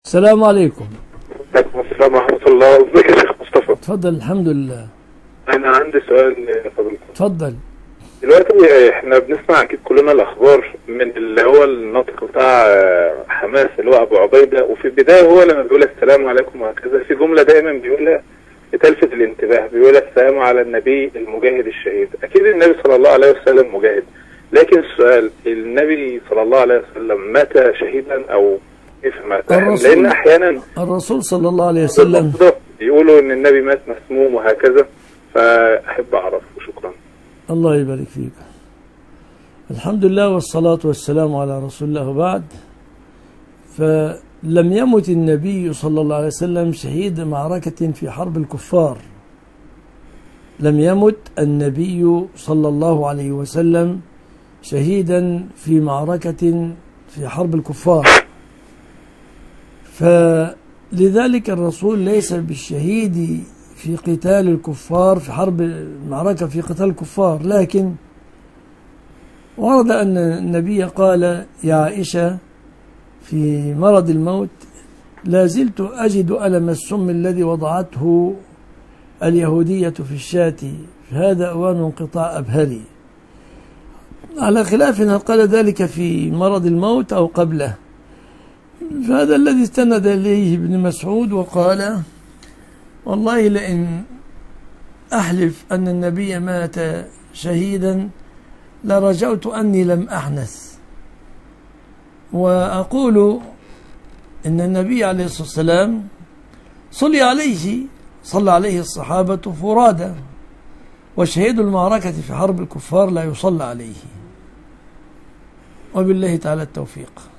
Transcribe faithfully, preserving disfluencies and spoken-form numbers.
السلام عليكم. عليكم السلام ورحمة الله. ازيك يا شيخ مصطفى؟ اتفضل. الحمد لله. أنا عندي سؤال لفضيلتك. اتفضل. دلوقتي احنا بنسمع أكيد كلنا الأخبار من اللي هو الناطق بتاع حماس اللي هو أبو عبيدة، وفي البداية هو لما بيقول السلام عليكم وهكذا في جملة دايما بيقولها بتلفت الانتباه، بيقول السلام على النبي المجاهد الشهيد. أكيد النبي صلى الله عليه وسلم مجاهد، لكن السؤال النبي صلى الله عليه وسلم مات شهيدا أو كيف مات؟ لأن أحيانا الرسول صلى الله عليه وسلم يقولوا ان النبي مات مسموم وهكذا، فاحب اعرف. وشكرا. الله يبارك فيك. الحمد لله والصلاة والسلام على رسول الله. وبعد، فلم يمت النبي صلى الله عليه وسلم شهيد معركة في حرب الكفار. لم يمت النبي صلى الله عليه وسلم شهيدا في معركة في حرب الكفار، فلذلك الرسول ليس بالشهيد في قتال الكفار في حرب المعركة في قتال الكفار، لكن ورد أن النبي قال يا عائشة في مرض الموت لا زلت أجد ألم السم الذي وضعته اليهودية في الشاة، هذا أوان انقطاع أبهري. على خلاف هل قال ذلك في مرض الموت أو قبله، فهذا الذي استند إليه ابن مسعود وقال والله لئن أحلف أن النبي مات شهيدا لرجوت أني لم أحنث، وأقول إن النبي عليه الصلاة والسلام صلي عليه صلى عليه الصحابة فرادى، وشهيد المعركة في حرب الكفار لا يصلى عليه. وبالله تعالى التوفيق.